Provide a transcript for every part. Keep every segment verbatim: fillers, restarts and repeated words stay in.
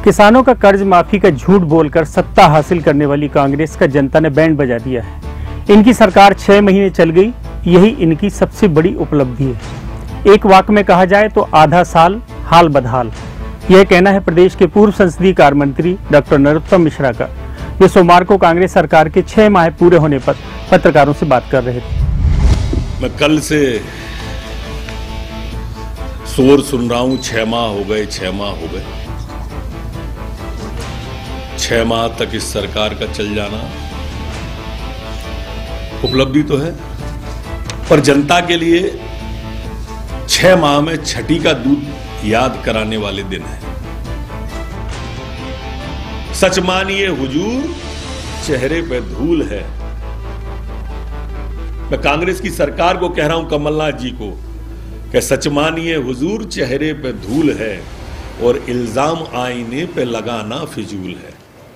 किसानों का कर्ज माफी का झूठ बोलकर सत्ता हासिल करने वाली कांग्रेस का जनता ने बैंड बजा दिया है। इनकी सरकार छह महीने चल गई, यही इनकी सबसे बड़ी उपलब्धि है। एक वाक्य में कहा जाए तो आधा साल हाल बदहाल। यह कहना है प्रदेश के पूर्व संसदीय कार्य मंत्री डॉक्टर नरोत्तम मिश्रा का, जो सोमवार को कांग्रेस सरकार के छह माह पूरे होने पर पत्रकारों से बात कर रहे थे। मैं कल से शोर सुन रहा हूं, छह माह हो गए, छह माह हो गए। छह माह तक इस सरकार का चल जाना उपलब्धि तो है, पर जनता के लिए छह माह में छठी का दूध याद कराने वाले दिन है। सच मानिए हुजूर, चेहरे पे धूल है। मैं कांग्रेस की सरकार को कह रहा हूं, कमलनाथ जी को, कि सच मानिए हुजूर, चेहरे पे धूल है और इल्जाम आईने पे लगाना फिजूल है।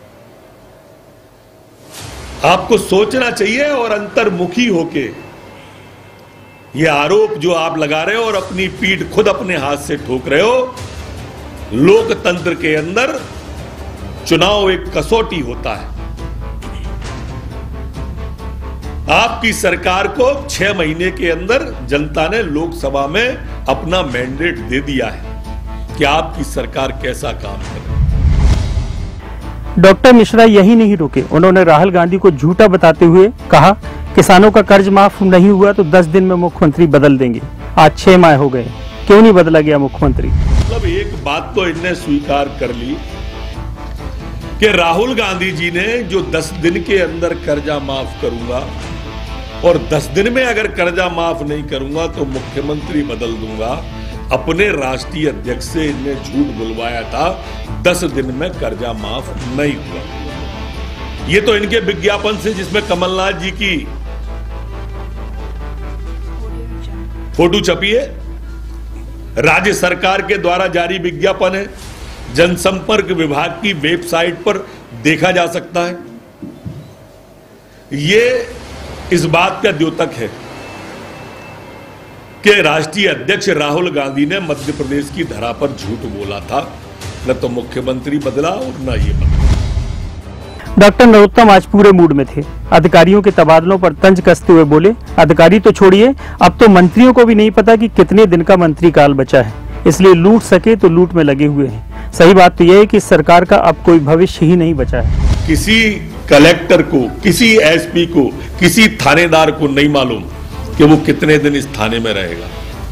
आपको सोचना चाहिए और अंतर्मुखी होके ये आरोप जो आप लगा रहे हो और अपनी पीठ खुद अपने हाथ से ठोक रहे हो। लोकतंत्र के अंदर चुनाव एक कसौटी होता है। आपकी सरकार को छह महीने के अंदर जनता ने लोकसभा में अपना मैंडेट दे दिया है कि आपकी सरकार कैसा काम करे। डॉक्टर मिश्रा यही नहीं रुके, उन्होंने राहुल गांधी को झूठा बताते हुए कहा, किसानों का कर्ज माफ नहीं हुआ तो दस दिन में मुख्यमंत्री बदल देंगे। आज छह माह हो गए, क्यों नहीं बदला गया मुख्यमंत्री? मतलब एक बात तो इनने स्वीकार कर ली कि राहुल गांधी जी ने जो दस दिन के अंदर कर्जा माफ करूंगा और दस दिन में अगर कर्जा माफ नहीं करूंगा तो मुख्यमंत्री बदल दूंगा। अपने राष्ट्रीय अध्यक्ष से इनने झूठ बुलवाया था, दस दिन में कर्जा माफ नहीं हुआ। ये तो इनके विज्ञापन से, जिसमें कमलनाथ जी की फोटो छपी है, राज्य सरकार के द्वारा जारी विज्ञापन है, जनसंपर्क विभाग की वेबसाइट पर देखा जा सकता है। ये इस बात का द्योतक है कि राष्ट्रीय अध्यक्ष राहुल गांधी ने मध्य प्रदेश की धरा पर झूठ बोला था। न तो मुख्यमंत्री बदला और न ये बदला। डॉक्टर नरोत्तम आज पूरे मूड में थे। अधिकारियों के तबादलों पर तंज कसते हुए बोले, अधिकारी तो छोड़िए, अब तो मंत्रियों को भी नहीं पता कि कितने दिन का मंत्री काल बचा है, इसलिए लूट सके तो लूट में लगे हुए हैं। सही बात तो यह है कि सरकार का अब कोई भविष्य ही नहीं बचा है। किसी कलेक्टर को, किसी एसपी को, किसी थानेदार को नहीं मालूम कि वो कितने दिन इस थाने में रहेगा।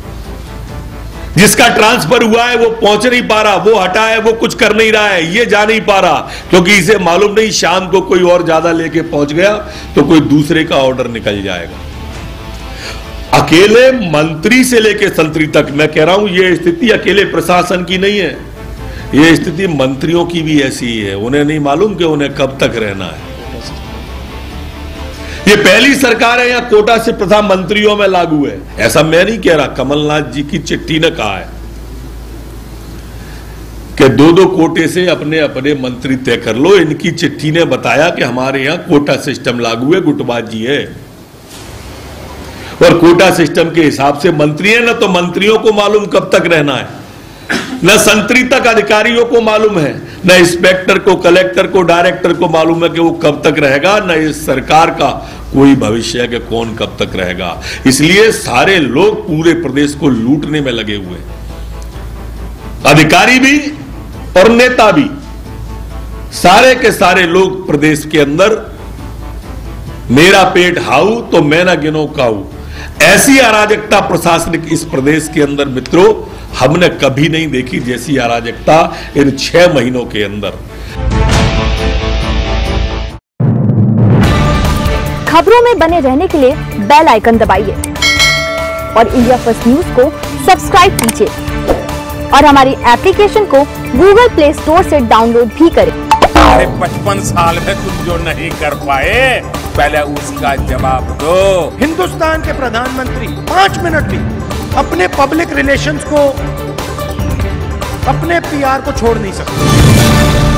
जिसका ट्रांसफर हुआ है वो पहुंच नहीं पा रहा, वो हटा है वो कुछ कर नहीं रहा है, ये जा नहीं पा रहा, क्योंकि इसे मालूम नहीं शाम को कोई और ज्यादा लेके पहुंच गया तो कोई दूसरे का ऑर्डर निकल जाएगा। अकेले मंत्री से लेके संतरी तक, मैं कह रहा हूं ये स्थिति अकेले प्रशासन की नहीं है, ये स्थिति मंत्रियों की भी ऐसी ही है। उन्हें नहीं मालूम कि उन्हें कब तक रहना है। ये पहली सरकार है यहाँ कोटा से प्रथा मंत्रियों में लागू है। ऐसा मैं नहीं कह रहा, कमलनाथ जी की चिट्ठी ने कहा है कि दो दो कोटे से अपने अपने मंत्री तय कर लो। इनकी चिट्ठी ने बताया कि हमारे यहाँ कोटा सिस्टम लागू है, गुटबाजी है, और कोटा सिस्टम के हिसाब से मंत्री है ना, तो मंत्रियों को मालूम कब तक रहना है, न संतरी तक अधिकारियों को मालूम है, न इंस्पेक्टर को, कलेक्टर को, डायरेक्टर को मालूम है कि वो कब तक रहेगा, न इस सरकार का कोई भविष्य है कि कौन कब तक रहेगा। इसलिए सारे लोग पूरे प्रदेश को लूटने में लगे हुए हैं, अधिकारी भी और नेता भी। सारे के सारे लोग प्रदेश के अंदर मेरा पेट हाउ तो मैं ना गिनो काऊ, ऐसी अराजकता प्रशासनिक इस प्रदेश के अंदर मित्रों हमने कभी नहीं देखी जैसी अराजकता इन छह महीनों के अंदर। खबरों में बने रहने के लिए बेल आइकन दबाइए और इंडिया फर्स्ट न्यूज को सब्सक्राइब कीजिए और हमारी एप्लीकेशन को गूगल प्ले स्टोर से डाउनलोड भी करें। अरे पचपन साल में तुम जो नहीं कर पाए, पहले उसका जवाब दो। हिंदुस्तान के प्रधानमंत्री पांच मिनट भी अपने पब्लिक रिलेशंस को, अपने पीआर को छोड़ नहीं सकते।